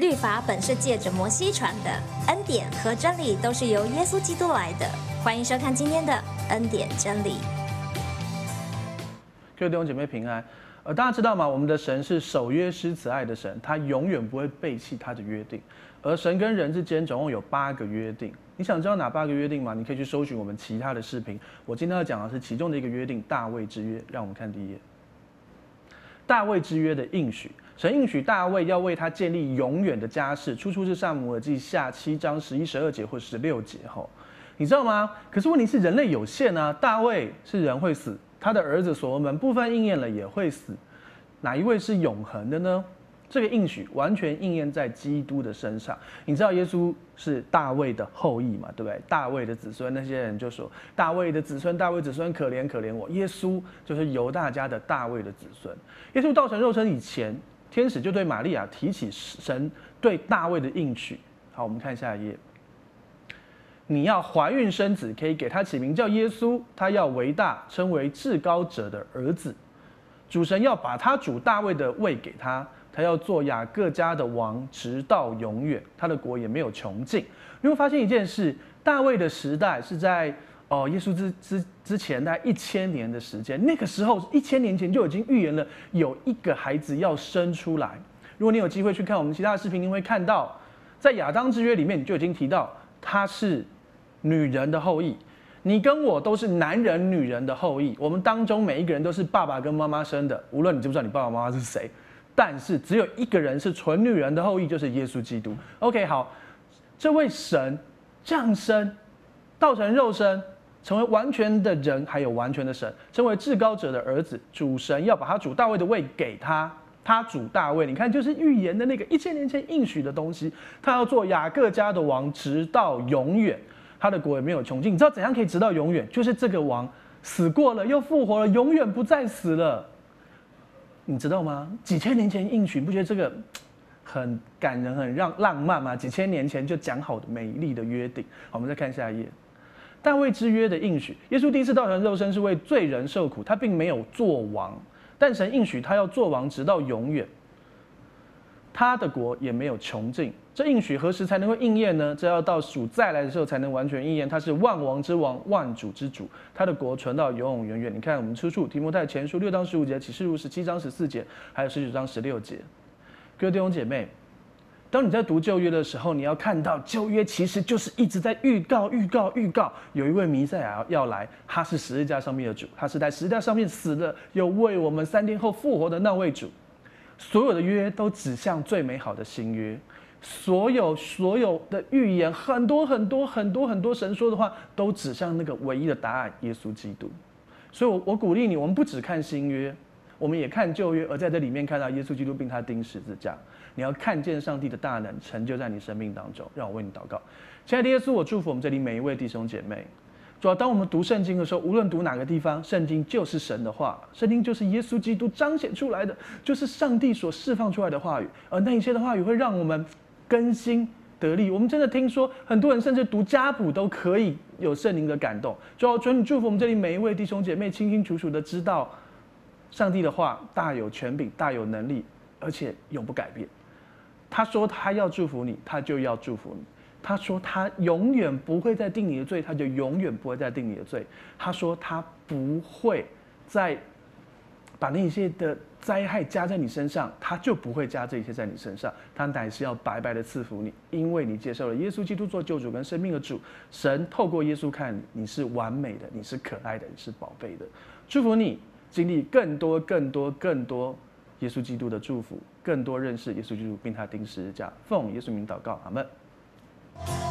律法本是借着摩西传的，恩典和真理都是由耶稣基督来的。欢迎收看今天的恩典真理。 各位弟兄姐妹平安。大家知道吗？我们的神是守约施慈爱的神，他永远不会背弃他的约定。而神跟人之间总共有8个约定。你想知道哪8个约定吗？你可以去搜寻我们其他的视频。我今天要讲的是其中的一个约定——大卫之约。让我们看第一页。大卫之约的应许，神应许大卫要为他建立永远的家室，出处是撒母耳记下7章11、12节或16节。你知道吗？可是问题是人类有限啊，大卫是人会死，他的儿子所罗门部分应验了也会死，哪一位是永恒的呢？这个应许完全应验在基督的身上。你知道耶稣是大卫的后裔嘛？对不对？大卫的子孙，那些人就说大卫的子孙，大卫子孙可怜可怜我。耶稣就是犹大家的大卫的子孙。耶稣道成肉身以前，天使就对玛利亚提起神对大卫的应许。好，我们看下一页。你要怀孕生子，可以给他起名叫耶稣，他要为大，称为至高者的儿子。主神要把他主大卫的位给他，他要做雅各家的王，直到永远，他的国也没有穷尽。你会发现一件事，大卫的时代是在耶稣之前大概1000年的时间，那个时候1000年前就已经预言了有一个孩子要生出来。如果你有机会去看我们其他的视频，你会看到，在亚当之约里面，你就已经提到他是女人的后裔。你跟我都是男人女人的后裔，我们当中每一个人都是爸爸跟妈妈生的，无论你知不知道你爸爸妈妈是谁，但是只有一个人是纯女人的后裔，就是耶稣基督。OK， 好，这位神降生，道成肉身，成为完全的人，还有完全的神，成为至高者的儿子。主神要把他主大卫的位给他，他主大卫，你看就是预言的那个1000年前应许的东西，他要做雅各家的王，直到永远。他的国也没有穷尽。你知道怎样可以直到永远？就是这个王死过了又复活了，永远不再死了。你知道吗？几千年前应许，不觉得这个很感人、很浪漫吗？几千年前就讲好的美丽的约定。好，我们再看下一页。大卫之约的应许，耶稣第一次道成肉身是为罪人受苦，他并没有做王，但神应许他要做王，直到永远。他的国也没有穷尽。这应许何时才能够应验呢？这要到主再来的时候才能完全应验。他是万王之王，万主之主，他的国存到永永远远。你看我们出处提摩太前书6章15节，启示录17章14节，还有19章16节。各位弟兄姐妹，当你在读旧约的时候，你要看到旧约其实就是一直在预告，有一位弥赛亚要来，他是十字架上面的主，他是在十字架上面死了，又为我们3天后复活的那位主。所有的约都指向最美好的新约，所有的预言，很多神说的话，都指向那个唯一的答案——耶稣基督。所以我鼓励你，我们不只看新约，我们也看旧约，而在这里面看到耶稣基督并他钉十字架。你要看见上帝的大能成就在你生命当中。让我为你祷告。亲爱的耶稣，我祝福我们这里每一位弟兄姐妹。主要当我们读圣经的时候，无论读哪个地方，圣经就是神的话，圣经就是耶稣基督彰显出来的，就是上帝所释放出来的话语。而那一些的话语会让我们更新得力。我们真的听说，很多人甚至读家谱都可以有圣灵的感动。主要求你祝福我们这里每一位弟兄姐妹，清清楚楚的知道，上帝的话大有权柄，大有能力，而且永不改变。他说他要祝福你，他就要祝福你。他说他永远不会再定你的罪，他就永远不会再定你的罪。他说他不会再把那些的灾害加在你身上，他就不会加这些在你身上。他乃是要白白的赐福你，因为你接受了耶稣基督做救主跟生命的主。神透过耶稣看你是完美的，你是可爱的，你是宝贝的。祝福你经历更多耶稣基督的祝福，更多认识耶稣基督并他钉十字架。奉耶稣名祷告，阿们。